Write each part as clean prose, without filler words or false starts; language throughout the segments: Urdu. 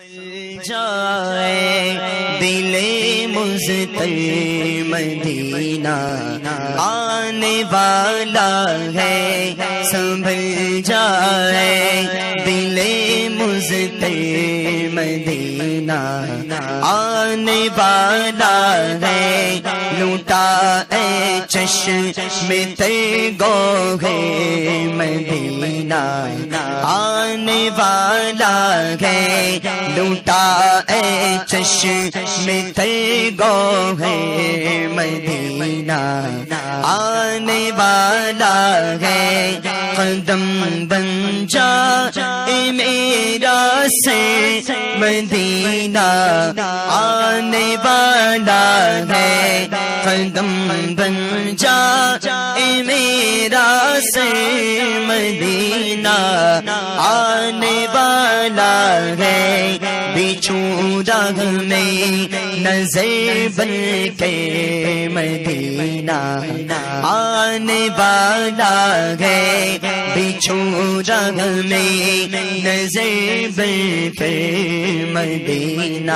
جائے دل مضطر مدینہ آنے والا ہے، سنبھل جائے دل مضطر مدینہ آنے والا ہے، لوٹا اے چشم تر گوہر مدینہ آنے والا ہے، لوٹا اے چشم تر گوہر مدینہ آنے والا ہے، قدم بن جا اے میرا سر مدینہ آنے والا ہے، قدم بن جا اے میرا سر مدینہ آنے والا ہے، بچھو راہ میں نظر بن کے مدینہ آنے والا ہے، بچھو راہ میں نظر بن کے مدینہ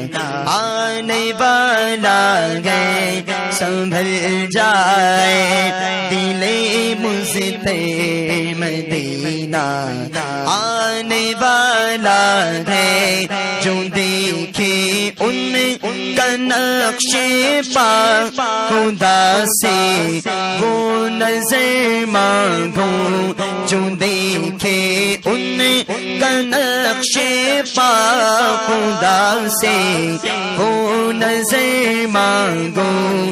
آنے والا ہے، سنبھل جائے دل مضطر مدینہ آنے والا ہے، جو دیکھے ان کا نقش پا خدا سے وہ نظر مانگو، جو دیکھے ان کا نقش پا خدا سے وہ نظر مانگو،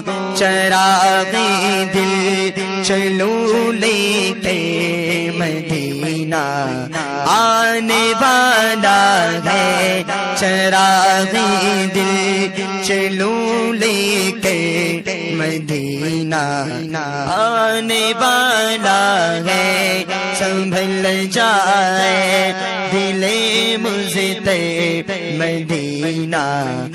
چراغ دل چلو لے کے مدینہ آنے والا ہے، چراغ دل چلو لے کے مدینہ آنے والا ہے، سنبھل جائے دل مضطر مدینہ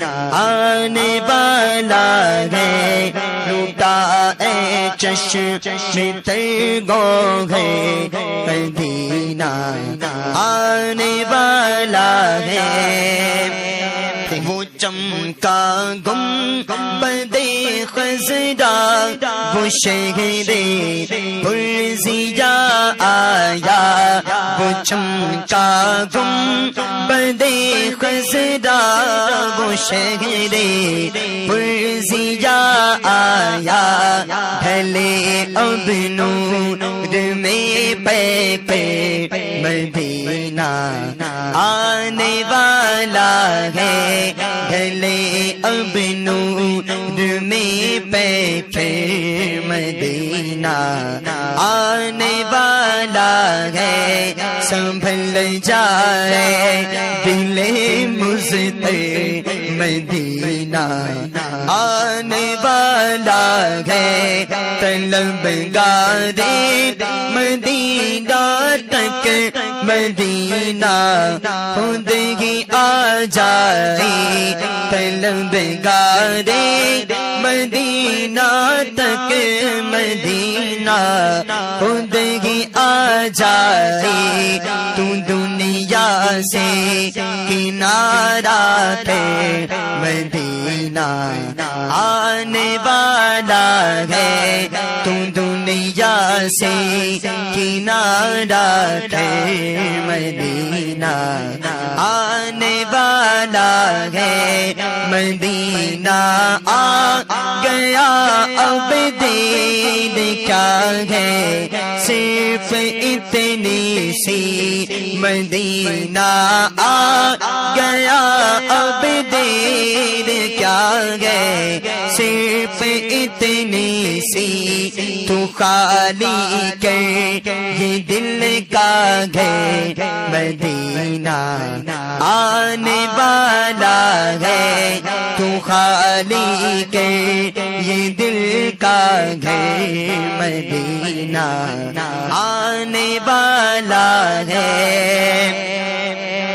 آنے والا ہے، لوٹا اے چشم تر گوہر مدینہ آنے والا ہے، وہ چمکا گنبد خضرا وہ شہر پرزیا آیا، وہ چمکا گنبد خضرا وہ شہر پرزیا آیا، ڈھلے اب نور میں پے پے مدینہ آنے والا ہے، ڈھلے اب نور میں پے پے مدینہ آنے والا ہے، سنبھل جائے دل مضطر مدینہ آنے والا ہے، طلبگار مدینہ تک مدینہ خود ہی آ جائے، طلبگار مدینہ تک مدینہ خود ہی آ جائے، تو دنیا سے کنارہ پہ مدینہ آنے والا ہے، تو دنیا سے کنارہ پہ مدینہ آنے والا ہے، مدینہ آ گیا اب دیر کیا ہے، صرف اتنی سی مدینہ آ گیا اب دیر کیا ہے، صرف اتنی سی تو خالی کر یہ دل کا گھر مدینہ آنے والا ہے، تو خالی کر یہ دل کا گھر مدینہ آنے والا ہے،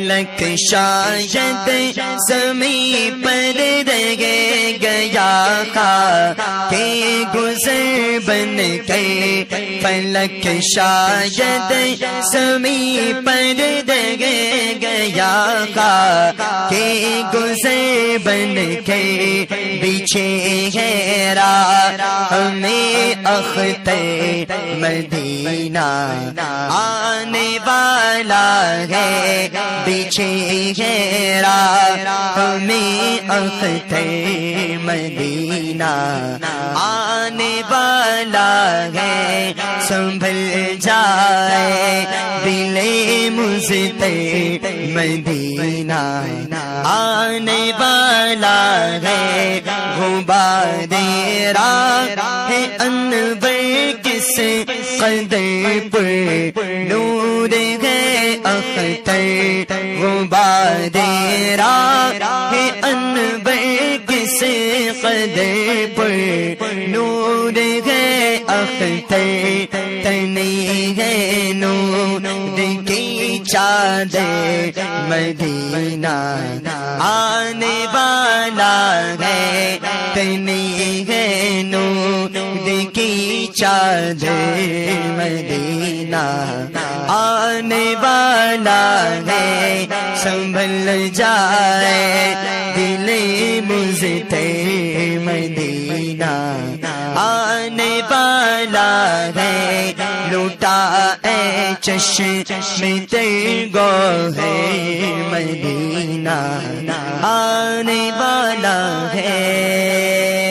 فلک شاید زمین پر رہ گیا کہ گزر بن کے فلک شاید زمین پر رہ گیا کہ گزر بن کے پیچھے ہے راہ ہمیں اختر مدینہ آنے والا ہے پیچھے ہے راہ ہمیں اختر مدینہ آنے والا ہے سنبھل جائے دل مضطرب مدینہ آنے والا ہے غبار راہ ہے انور کس قدر پر نور ہے اختر غبار راہ ہے انور کس قدر پر نور ہے اختر تنی ہے نور کی چادر مدینہ آنے والا ہے تنی ہے نور کی چادر مدینہ آنے والا ہے سنبھل جائے دل مضطرب مدینہ آنے والا ہے لوٹا اے چشم تر گوہر مدینہ آنے والا ہے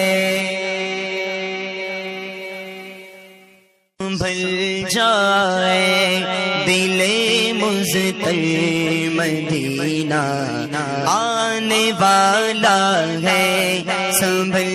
سنبھل جائے دل مضطرب مدینہ آنے والا ہے سنبھل